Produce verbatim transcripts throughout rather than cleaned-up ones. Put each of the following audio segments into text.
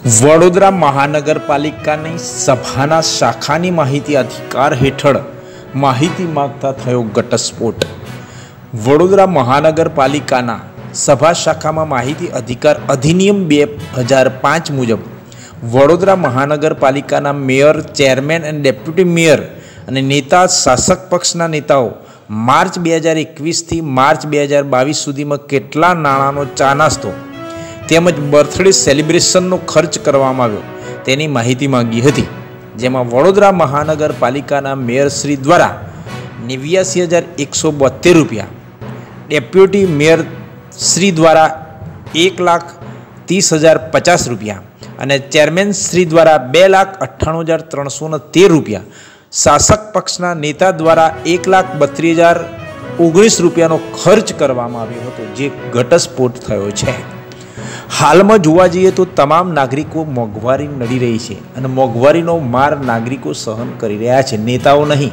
વડોદરા મહાનગરપાલિકાની સભાના શાખાની માહિતી અધિકાર હેઠળ માહિતી માંગતા થયો ઘટસ્ફોટ। વડોદરા મહાનગરપાલિકાના સભા શાખામાં માહિતી અધિકાર અધિનિયમ બે હજાર પાંચ મુજબ વડોદરા મહાનગરપાલિકાના મેયર, ચેરમેન અને ડેપ્યુટી મેયર અને નેતા શાસક પક્ષના નેતાઓ માર્ચ બે હજાર એકવીસથી માર્ચ બે હજાર બાવીસ સુધીમાં કેટલા નાણાંનો ચા નાસ્તો તેમજ બર્થડે સેલિબ્રેશનનો ખર્ચ કરવામાં આવ્યો તેની માહિતી માંગી હતી। જેમાં વડોદરા મહાનગરપાલિકાના મેયરશ્રી દ્વારા નેવ્યાસી હજાર એકસો બોતેર રૂપિયા, ડેપ્યુટી મેયર શ્રી દ્વારા એક લાખ ત્રીસ હજાર પચાસ રૂપિયા અને ચેરમેન શ્રી દ્વારા બે લાખ અઠ્ઠાણું હજાર ત્રણસો ને તેર રૂપિયા, શાસક પક્ષના નેતા દ્વારા એક લાખ બત્રીસ હજાર ઓગણીસ રૂપિયાનો ખર્ચ કરવામાં આવ્યો હતો, જે ઘટસ્ફોટ થયો છે। હાલમાં જોવા જઈએ તો તમામ નાગરિકો મોંઘવારી નડી રહી છે અને મોંઘવારીનો માર નાગરિકો સહન કરી રહ્યા છે, નેતાઓ નહીં।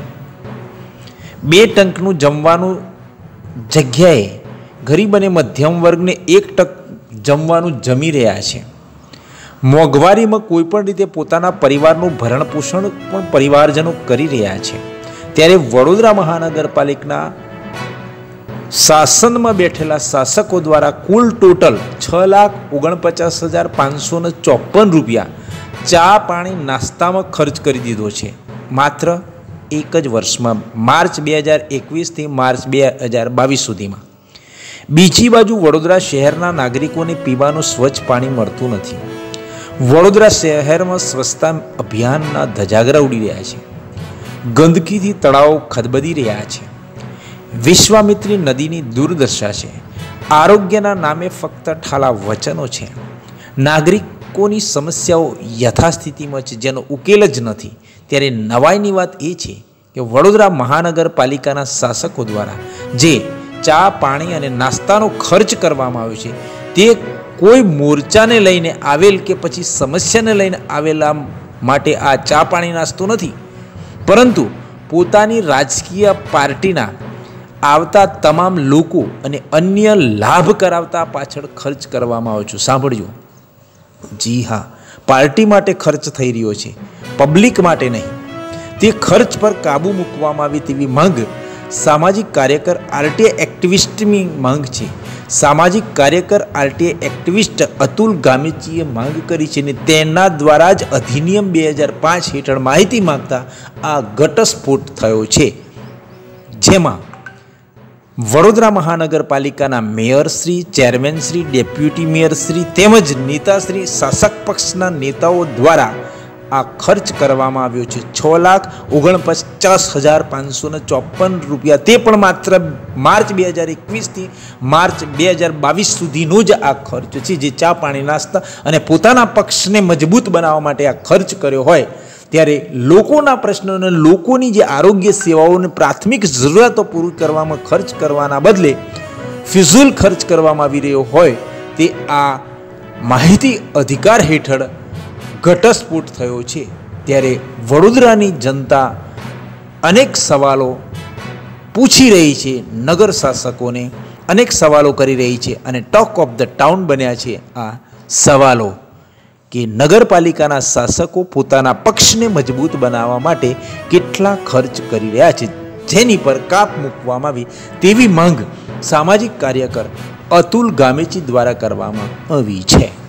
બે ટંકનું જમવાનું જગ્યાએ ગરીબ અને મધ્યમ વર્ગને એક ટક જમવાનું જમી રહ્યા છે। મોંઘવારીમાં કોઈ પણ રીતે પોતાના પરિવારનું ભરણ પોષણ પણ પરિવારજનો કરી રહ્યા છે, ત્યારે વડોદરા મહાનગરપાલિકાના શાસનમાં બેઠેલા શાસકો દ્વારા કુલ ટોટલ છ લાખ ઓગણપચાસ હજાર પાંચસો ને ચોપન રૂપિયા ચા પાણી નાસ્તામાં ખર્ચ કરી દીધો છે, માત્ર એક જ વર્ષમાં, માર્ચ બે હજાર એકવીસથી માર્ચ બે હજાર બાવીસ સુધીમાં। બીજી બાજુ વડોદરા શહેરના નાગરિકોને પીવાનું સ્વચ્છ પાણી મળતું નથી। વડોદરા શહેરમાં સ્વચ્છતા અભિયાનના ધજાગરા ઉડી રહ્યા છે, ગંદકીથી તળાવો ખદબદી રહ્યા છે, વિશ્વામિત્રી નદીની દુર્દશા છે, આરોગ્યના નામે ફક્ત ઠાલા વચનો છે, નાગરિકોની સમસ્યાઓ યથાસ્થિતિમાં છે, જેનો ઉકેલ જ નથી। ત્યારે નવાઈની વાત એ છે કે વડોદરા મહાનગરપાલિકાના શાસકો દ્વારા જે ચા પાણી અને નાસ્તાનો ખર્ચ કરવામાં આવ્યો છે તે કોઈ મોરચાને લઈને આવેલ કે પછી સમસ્યાને લઈને આવેલા માટે આ ચા પાણી નાસ્તો નથી, પરંતુ પોતાની રાજકીય પાર્ટીના આવતા તમામ લોકો અને અન્ય લાભ કરાવતા પાછળ ખર્ચ કરવામાં આવે છે। સાંભળજો, જી હા, પાર્ટી માટે ખર્ચ થઈ રહ્યો છે, પબ્લિક માટે નહીં। તે ખર્ચ પર કાબૂ મૂકવામાં આવે તેવી માંગ સામાજિક કાર્યકર આરટીઆઈ એક્ટિવિસ્ટની માંગ છે। સામાજિક કાર્યકર આરટીઆઈ એક્ટિવિસ્ટ અતુલ ગામેચીએ માંગ કરી છે અને તેના દ્વારા જ અધિનિયમ બે હજાર પાંચ હેઠળ માહિતી માંગતા આ ઘટસ્ફોટ થયો છે, જેમાં વડોદરા મહાનગરપાલિકાના મેયરશ્રી, ચેરમેનશ્રી, ડેપ્યુટી મેયરશ્રી તેમજ નેતાશ્રી, શાસક પક્ષના નેતાઓ દ્વારા આ ખર્ચ કરવામાં આવ્યો છે છ લાખ ઓગણપચાસ હજાર પાંચસો ને ચોપન રૂપિયા, તે પણ માત્ર માર્ચ બે હજાર એકવીસથી માર્ચ બે હજાર બાવીસ સુધીનો જ આ ખર્ચ છે, જે ચા પાણી નાસ્તા અને પોતાના પક્ષને મજબૂત બનાવવા માટે આ ખર્ચ કર્યો હોય, ત્યારે લોકોના પ્રશ્નોને, લોકોની જે આરોગ્ય સેવાઓને પ્રાથમિક જરૂરિયાતો પૂરી કરવામાં ખર્ચ કરવાના બદલે ફિઝૂલ ખર્ચ કરવામાં આવી રહ્યો હોય, તે આ માહિતી અધિકાર હેઠળ ઘટસ્ફોટ થયો છે। ત્યારે વડોદરાની જનતા અનેક સવાલો પૂછી રહી છે, નગર શાસકોને અનેક સવાલો કરી રહી છે અને ટોક ઓફ ધ ટાઉન બન્યા છે આ સવાલો કે નગરપાલિકાના શાસકો પોતાના પક્ષને મજબૂત બનાવવા માટે કેટલા ખર્ચ કરી રહ્યા છે, જેની પર કાપ મૂકવામાં આવી તેવી માંગ સામાજિક કાર્યકર અતુલ ગામેચી દ્વારા કરવામાં આવી છે।